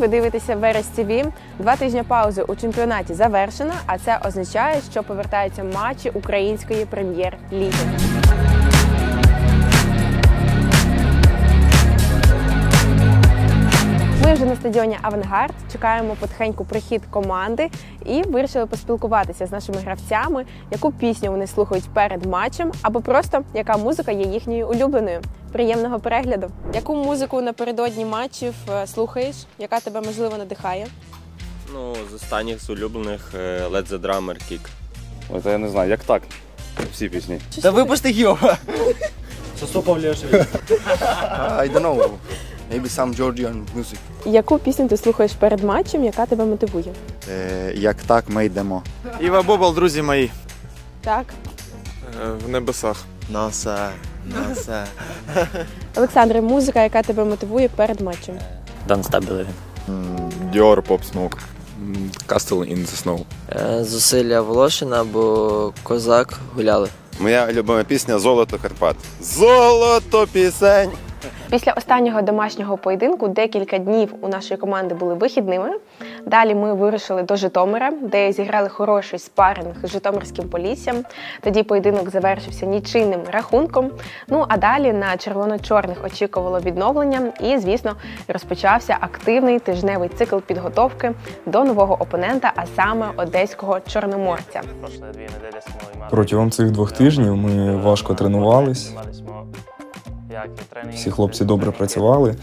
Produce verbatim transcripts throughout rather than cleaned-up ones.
ви дивитеся Верес ТВ. Два тижні паузи у чемпіонаті завершено, а це означає, що повертаються матчі української прем'єр-ліги. Ми вже на стадіоні «Авангард», чекаємо потихеньку прихід команди і вирішили поспілкуватися з нашими гравцями, яку пісню вони слухають перед матчем, або просто яка музика є їхньою улюбленою. Приємного перегляду! Яку музику напередодні матчів слухаєш? Яка тебе, можливо, надихає? Ну, з останніх з улюблених Let the Drummer Kick. От я не знаю, як так? Всі пісні. Та випусти його! Сосо Павлєшеві. I don't know. Maybe some Georgian music. Яку пісню ти слухаєш перед матчем, яка тебе мотивує? Е, як так, ми йдемо. Іва Бобол, друзі мої. Так. Е, в небесах. Носа, носа. Олександре, музика, яка тебе мотивує перед матчем? Don't Stop Believing. Dior, Pop Smoke. Castle in the Snow. Зусилля Волошина, бо Козак гуляли. Моя улюблена пісня «Золото Карпат». Золото пісень! Після останнього домашнього поєдинку декілька днів у нашої команди були вихідними. Далі ми вирушили до Житомира, де зіграли хороший спарринг з житомирським Поліссям. Тоді поєдинок завершився нічийним рахунком. Ну а далі на червоно-чорних очікувало відновлення і, звісно, розпочався активний тижневий цикл підготовки до нового опонента, а саме одеського Чорноморця. Протягом цих двох тижнів ми важко тренувались. Всі хлопці добре працювали.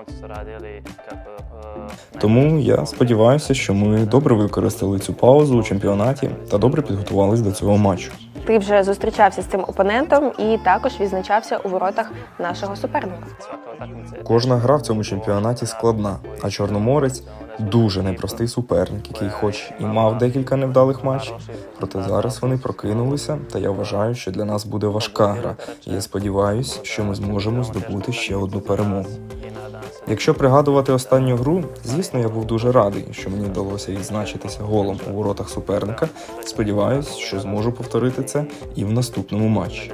Тому я сподіваюся, що ми добре використали цю паузу у чемпіонаті та добре підготувались до цього матчу. Ти вже зустрічався з цим опонентом і також відзначався у воротах нашого суперника. Кожна гра в цьому чемпіонаті складна, а Чорноморець – дуже непростий суперник, який хоч і мав декілька невдалих матчів, проте зараз вони прокинулися, та я вважаю, що для нас буде важка гра, і я сподіваюся, що ми зможемо здобути ще одну перемогу. Якщо пригадувати останню гру, звісно, я був дуже радий, що мені вдалося відзначитися голом у воротах суперника. Сподіваюсь, що зможу повторити це і в наступному матчі.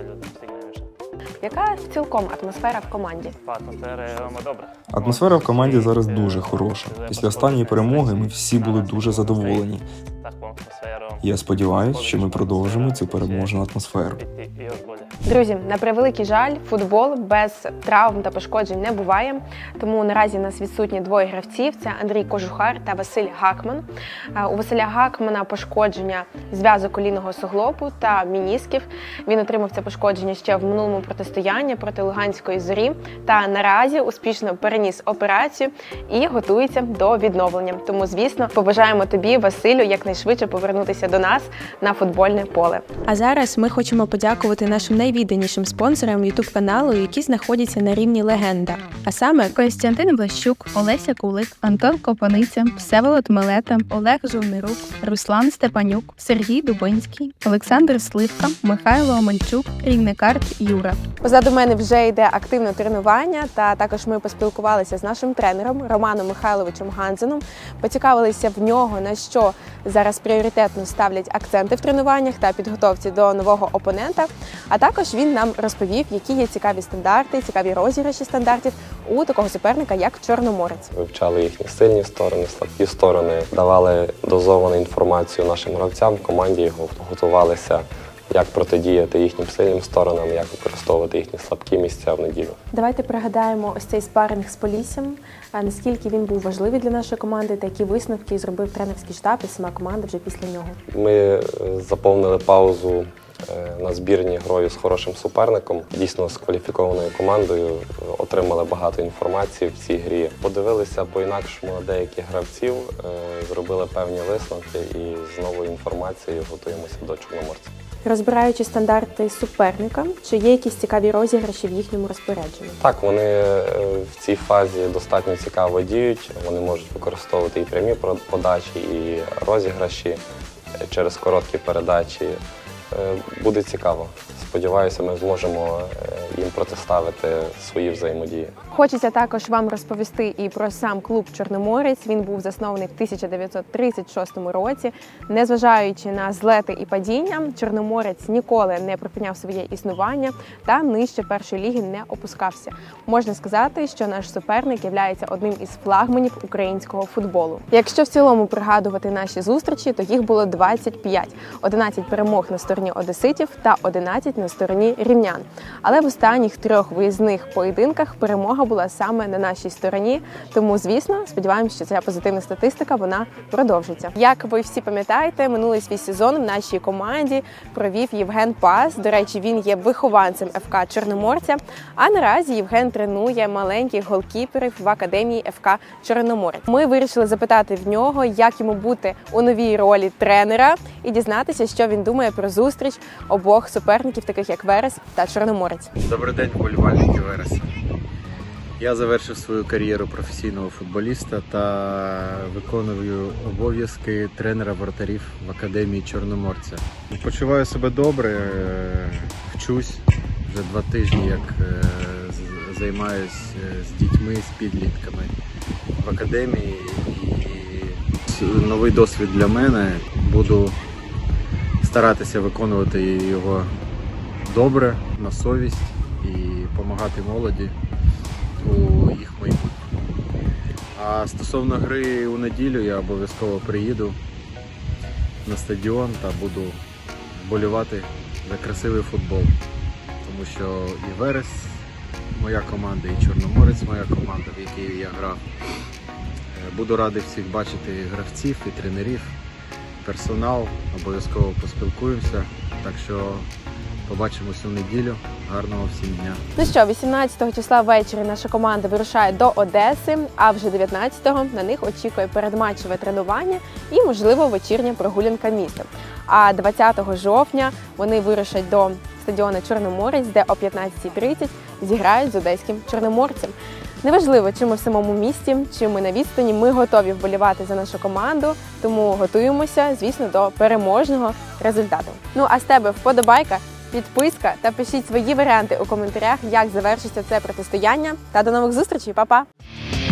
Яка цілком атмосфера в команді? Атмосфера в команді зараз дуже хороша. Після останньої перемоги ми всі були дуже задоволені. Я сподіваюся, що ми продовжимо цю переможну атмосферу. Друзі, на превеликий жаль, футбол без травм та пошкоджень не буває, тому наразі в нас відсутні двоє гравців – це Андрій Кожухар та Василь Гакман. У Василя Гакмана пошкодження зв'язок колінного суглобу та мінісків. Він отримав це пошкодження ще в минулому протистоянні проти Луганської Зорі та наразі успішно переніс операцію і готується до відновлення. Тому, звісно, побажаємо тобі, Василю, якнайшвидше повернутися до нас на футбольне поле. А зараз ми хочемо подякувати нашим найвідданішим спонсорам ютуб-каналу, які знаходяться на рівні легенда. А саме Костянтин Блащук, Олеся Кулик, Антон Копаниця, Всеволод Милета, Олег Жовнирук, Руслан Степанюк, Сергій Дубинський, Олександр Сливка, Михайло Омельчук, Рівникарт Юра. Позаду мене вже йде активне тренування, та також ми поспілкувалися з нашим тренером Романом Михайловичем Ганзеном, поцікавилися в нього, на що зараз пріоритетно ставлять акценти в тренуваннях та підготовці до нового опонента, а також він нам розповів, які є цікаві стандарти, цікаві розіграші стандартів у такого суперника, як Чорноморець. Вивчали їхні сильні сторони, слабкі сторони, давали дозовану інформацію нашим гравцям, команді готувалися, як протидіяти їхнім сильним сторонам, як використовувати їхні слабкі місця в неділю. Давайте пригадаємо ось цей спарринг з Поліссям, наскільки він був важливий для нашої команди та які висновки зробив тренерський штаб і сама команда вже після нього. Ми заповнили паузу на збірні грою з хорошим суперником, дійсно з кваліфікованою командою, отримали багато інформації в цій грі. Подивилися по-інакшому на деяких гравців, зробили певні висновки і з новою інформацією готуємося до Чорноморця. Розбираючи стандарти суперника, чи є якісь цікаві розіграші в їхньому розпорядженні? Так, вони в цій фазі достатньо цікаво діють, вони можуть використовувати і прямі подачі, і розіграші через короткі передачі. Е, Буде цікаво. Сподіваюся, ми зможемо е, їм протиставити свої взаємодії. Хочеться також вам розповісти і про сам клуб «Чорноморець». Він був заснований в тисяча дев'ятсот тридцять шостому році. Незважаючи на злети і падіння, «Чорноморець» ніколи не припиняв своє існування та нижче першої ліги не опускався. Можна сказати, що наш суперник є одним із флагманів українського футболу. Якщо в цілому пригадувати наші зустрічі, то їх було двадцять п'ять. одинадцять перемог на стороні одеситів та одинадцять на стороні рівнян. Але в останніх трьох виїзних поєдинках перемога була саме на нашій стороні. Тому, звісно, сподіваємося, що ця позитивна статистика, вона продовжиться. Як ви всі пам'ятаєте, минулий свій сезон в нашій команді провів Євген Пас. До речі, він є вихованцем еф ка «Чорноморця». А наразі Євген тренує маленьких голкіперів в академії еф ка «Чорноморець». Ми вирішили запитати в нього, як йому бути у новій ролі тренера і дізнатися, що він думає про зустріч обох суперників, таких як Верес та Чорноморець. Добрий день, вболівальники Вереса. Я завершив свою кар'єру професійного футболіста та виконую обов'язки тренера воротарів в академії Чорноморця. Почуваю себе добре, вчусь вже два тижні, як займаюся з дітьми, з підлітками в академії. І новий досвід для мене. Буду старатися виконувати його добре, на совість і допомагати молоді у їх майбутньому. А стосовно гри у неділю, я обов'язково приїду на стадіон та буду вболівати за красивий футбол. Тому що і Верес моя команда, і Чорноморець моя команда, в якій я грав. Буду радий всіх бачити гравців і тренерів, персонал, обов'язково поспілкуємося. Так що побачимося у неділю. Гарного всім дня. Ну що, вісімнадцятого числа ввечері наша команда вирушає до Одеси, а вже дев'ятнадцятого на них очікує передматчеве тренування і, можливо, вечірня прогулянка містом. А двадцятого жовтня вони вирушать до стадіону «Чорноморець», де о п'ятнадцятій тридцять зіграють з одеським «Чорноморцем». Неважливо, чи ми в самому місті, чи ми на відстані, ми готові вболівати за нашу команду, тому готуємося, звісно, до переможного результату. Ну а з тебе вподобайка, підписка та пишіть свої варіанти у коментарях, як завершиться це протистояння. Та до нових зустрічей, па-па!